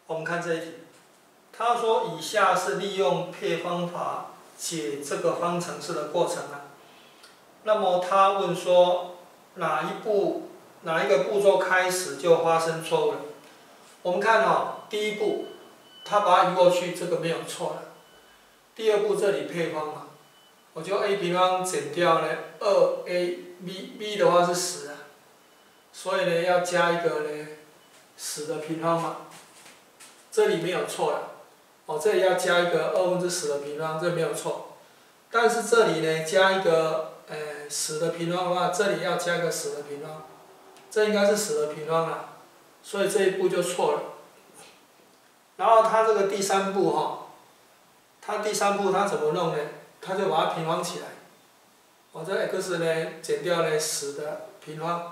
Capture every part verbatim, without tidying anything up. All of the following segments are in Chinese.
我们看这一题，他说以下是利用配方法解这个方程式的过程啊。那么他问说哪一步哪一个步骤开始就发生错误了？我们看哦，第一步，他把它移过去，这个没有错了。第二步这里配方嘛，我就 a 平方减掉呢二 a b b 的话是十啊，所以呢要加一个呢十的平方嘛。这里没有错了，哦，这里要加一个二分之十的平方，这没有错。但是这里呢，加一个呃十的平方的话，这里要加个十的平方，这应该是十的平方啦，所以这一步就错了。然后它这个第三步哈、哦，它第三步它怎么弄呢？它就把它平方起来，哦，这 x 呢减掉呢十的平方，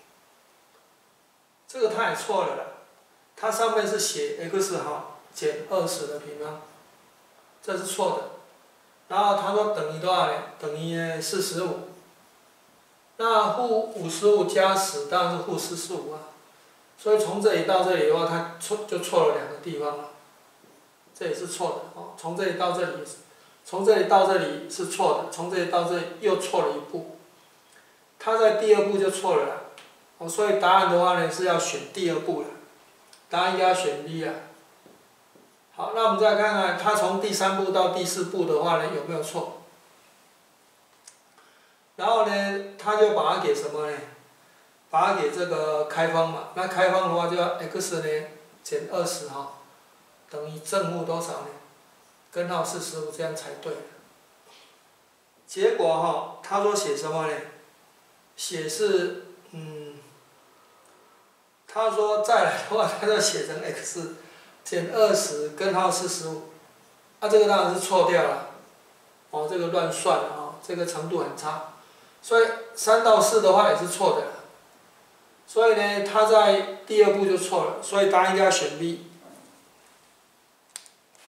这个它也错了啦。它上面是写 x 哈减二十的平方，这是错的。然后他说等于多少呢？等于呢四十五。那负五十五加十当然是负四十五啊。所以从这里到这里的话，它错就错了两个地方了。这也是错的哦。从这里到这里，从这里到这里是错的，从这里到这里又错了一步。它在第二步就错了啦。哦，所以答案的话呢是要选第二步了。答案应该要选 B 啊。好，那我们再看看，它从第三步到第四步的话呢，有没有错？然后呢，他就把它给什么呢？把它给这个开方嘛。那开方的话，就要 x 呢减二十哈，等于正负多少呢？根号四十五，这样才对。结果哈，他说写什么呢？写是嗯。他说再来的话，他就写成 x 减二十根号四十五，啊，这个当然是错掉了，哦，这个乱算了啊、哦，这个程度很差，所以三到四的话也是错的，所以呢，他在第二步就错了，所以答案应该要选 B。